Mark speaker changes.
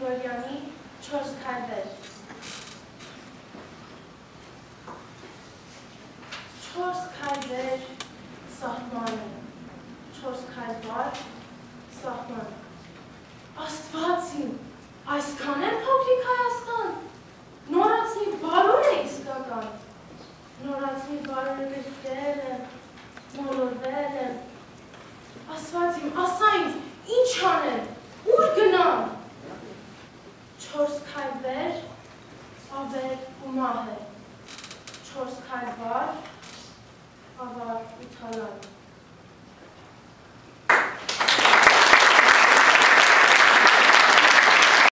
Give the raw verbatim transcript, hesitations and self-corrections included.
Speaker 1: Grigoriani, çorz kalber. Çorz kalber, sahmanı. Çorz kalbar, sahmanı. Աստվածին, այսքան են փոքրիկ Հայաստան, նորացնի բարոն է իսկական, նորացնի բարոնը գրկել եմ, մոլորվել եմ, աստվածին, ասա ինձ, ինչ անեմ, ուր գնամ, չորս քայլ վեր, ավեր ու մահ է, չորս քայլ վար, ավար ու թալան։